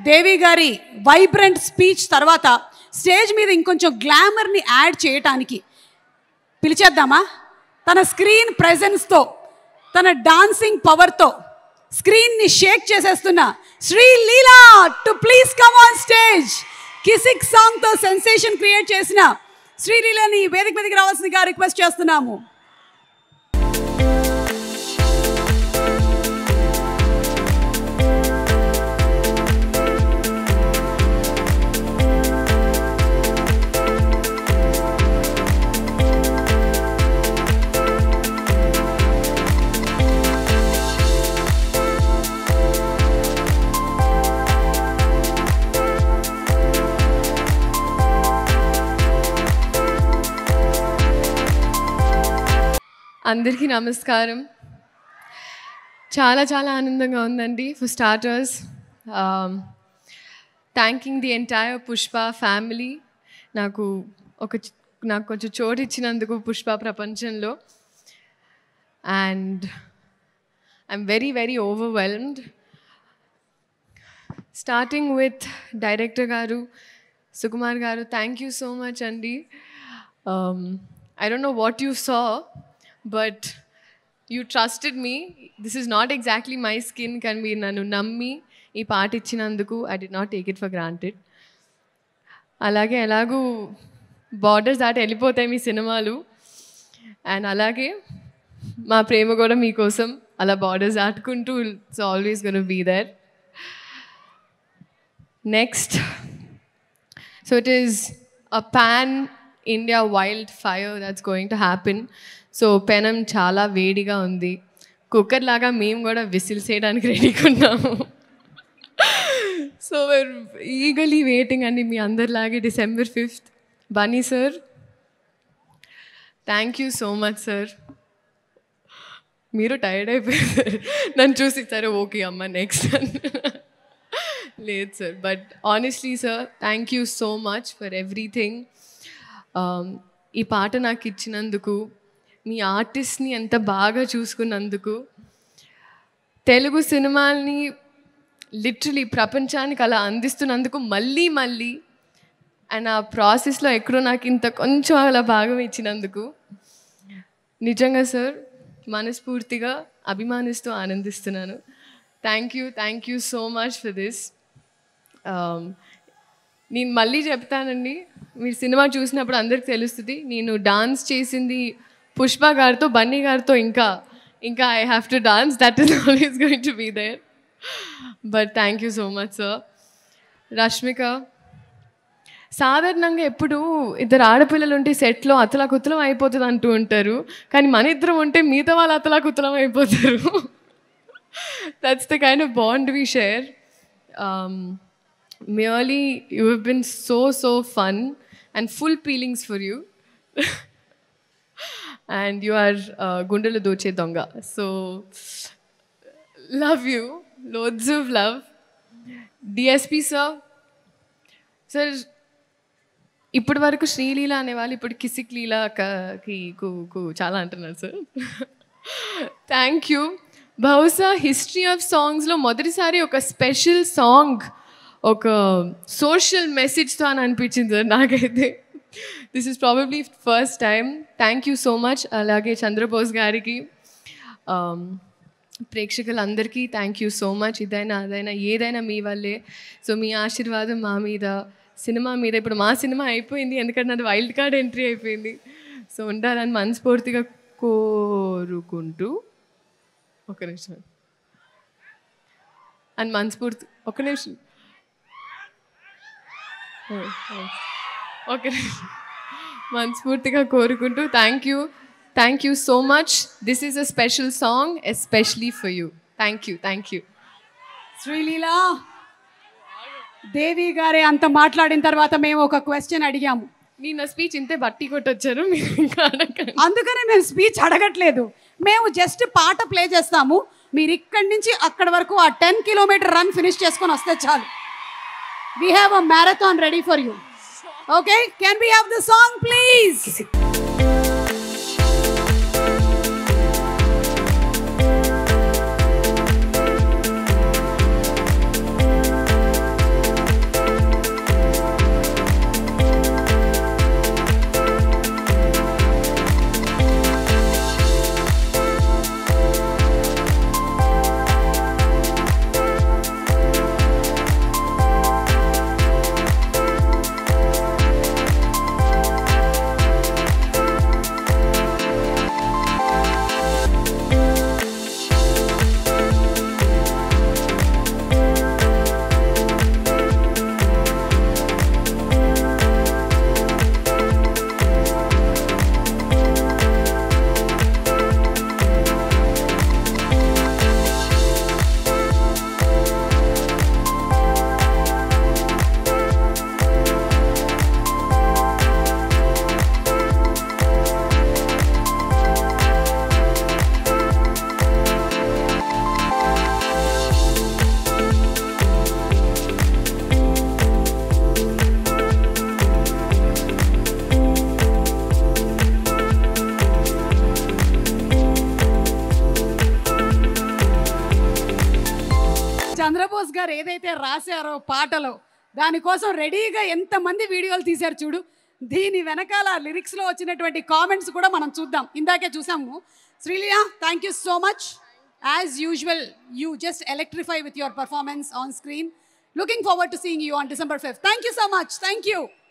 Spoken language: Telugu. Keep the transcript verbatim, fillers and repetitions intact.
దేవి గారి వైబ్రెంట్ స్పీచ్ తర్వాత స్టేజ్ మీద ఇంకొంచెం గ్లామర్ని యాడ్ చేయటానికి పిలిచేద్దామా? తన స్క్రీన్ ప్రెజెన్స్తో, తన డాన్సింగ్ పవర్తో స్క్రీన్ని షేక్ చేసేస్తున్న Sreeleela to please come on stage. Kissik సాంగ్తో సెన్సేషన్ క్రియేట్ చేసిన శ్రీలీలని వేదిక మీదకి రావాల్సిందిగా రిక్వెస్ట్ చేస్తున్నాము. అందరికీ నమస్కారం. చాలా చాలా ఆనందంగా ఉందండి. For starters, thanking the entire Pushpa family. నాకు ఒక నాకు కొంచెం చోటు ఇచ్చినందుకు పుష్ప ప్రపంచంలో. And I'm very very overwhelmed. Starting with director గారు సుకుమార్ గారు, థ్యాంక్ యూ సో మచ్ అండి. I don't know what you saw, but you trusted me. This is not exactly my skin. Can be nanu nammi ee part ichinanduku I did not take it for granted. alage elagu borders daat elipothay mee cinemalu, and alage ma prema kuda mee kosam ala borders daatkuntu it's always going to be there. Next, so it is a pan India wildfire that's going to happen. So పెనం చాలా వేడిగా ఉంది. కుక్కర్ లాగా మేము కూడా విసిల్ చేయడానికి రెడీగా ఉన్నాము. సో వేర్ ఈగలీ వెయిటింగ్ అండి మీ అందరిలాగే December fifth. Bunny sir, thank you so much sir. మీరు టైర్డ్ అయిపోయారు నన్ను చూసి, సరే ఓకే అమ్మ నెక్స్ట్ లేదు sir. But honestly sir, thank you so much for everything. ఈ పాట నాకు ఇచ్చినందుకు, మీ ఆర్టిస్ట్ని ఎంత బాగా చూసుకున్నందుకు, తెలుగు సినిమాల్ని లిటరలీ ప్రపంచానికి అలా అందిస్తున్నందుకు మళ్ళీ మళ్ళీ, అండ్ ఆ ప్రాసెస్లో ఎక్కడో నాకు ఇంత కొంచెం అలా భాగం ఇచ్చినందుకు నిజంగా సార్ మనస్ఫూర్తిగా అభిమానిస్తూ ఆనందిస్తున్నాను. Thank you thank you so much for this. నేను మళ్ళీ చెప్తానండి, మీరు సినిమా చూసినప్పుడు అందరికి తెలుస్తుంది నేను డాన్స్ చేసింది పుష్ప గారితో, బన్నీ గారితో. ఇంకా ఇంకా I have to dance, that is always going to be there. But thank you so much sir. Rashmika, సాధారణంగా ఎప్పుడు ఇద్దరు ఆడపిల్లలు ఉంటే సెట్లో అతలాకుతలం అయిపోతుంది అంటూ ఉంటారు, కానీ మన ఇద్దరం ఉంటే మిగతా వాళ్ళు అతలాకుతలం అయిపోతారు. That's the kind of bond we share. merely you have been so so fun and full feelings for you. And you are uh, Gundelu Doche Donga. So, love you. Loads of love. D S P sir. Sir, ఇప్పటి వరకు శ్రీలీల అనేవాళ్ళు ఇప్పుడు కిసిక్ లీలాకి కు చాలా అంటున్నారు సార్. Thank you. బహుశా హిస్టరీ ఆఫ్ సాంగ్స్లో మొదటిసారి ఒక స్పెషల్ సాంగ్ ఒక సోషల్ మెసేజ్తో అని అనిపించింది సార్ నాకైతే. This is probably first time. Thank you so much. అలాగే చంద్రబోస్ గారికి, ప్రేక్షకులందరికీ థ్యాంక్ యూ సో మచ్. ఇదైనా అదైనా ఏదైనా మీ వల్లే. సో మీ ఆశీర్వాదం మా మీద, సినిమా మీద. ఇప్పుడు మా సినిమా అయిపోయింది ఎందుకంటే నాది వైల్డ్ కార్డ్ ఎంట్రీ అయిపోయింది. సో ఉండాలని మనస్ఫూర్తిగా కోరుకుంటూ, ఒక నిమిషం అని మనస్ఫూర్తి ఒక నిమిషం ఓకే మనస్ఫూర్తిగా కోరుకుంటూ thank you thank you so much. This is a special song especially for you. Thank you thank you. Sreeleela, Devi గారే అంత మాట్లాడిన తర్వాత మేము ఒక క్వశ్చన్ అడిగాము. నేను నా స్పీచ్ ఇంతే బట్టి కొట్టొచ్చారు, మీరు ఇంకా అడగండి. అందుకనే మేము స్పీచ్ అడగట్లేదు, మేము జస్ట్ పాట ప్లే చేస్తాము. మీరు ఇక్కడి నుంచి అక్కడి వరకు ఆ టెన్ కిలోమీటర్ రన్ ఫినిష్ చేసుకొని వస్తే చాలు. We have a marathon ready for you. Okay, can we have the song please? గారు ఏదైతే రాశారో పాటలో దానికోసం రెడీగా ఎంతమంది వీడియోలు తీశారు చూడు. దీని వెనకాల లిరిక్స్లో వచ్చినటువంటి కామెంట్స్ కూడా మనం చూద్దాం. ఇందాకే చూసాము. Sreeleela, thank you so much. As usual you just electrify with your performance on screen. Looking forward to seeing you on December fifth. Thank you so much. Thank you.